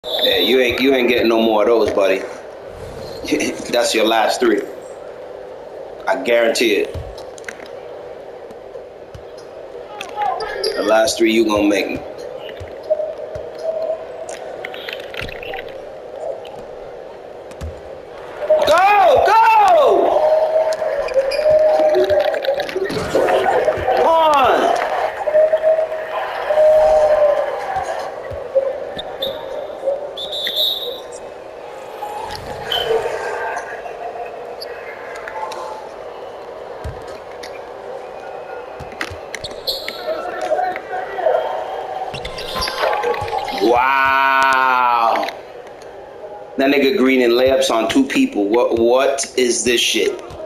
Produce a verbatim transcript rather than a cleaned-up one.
Yeah, you ain't you ain't getting no more of those, buddy. That's your last three. I guarantee it. The last three you gonna make. Go! Go! Come on! Wow. That nigga green and layups on two people. What what is this shit?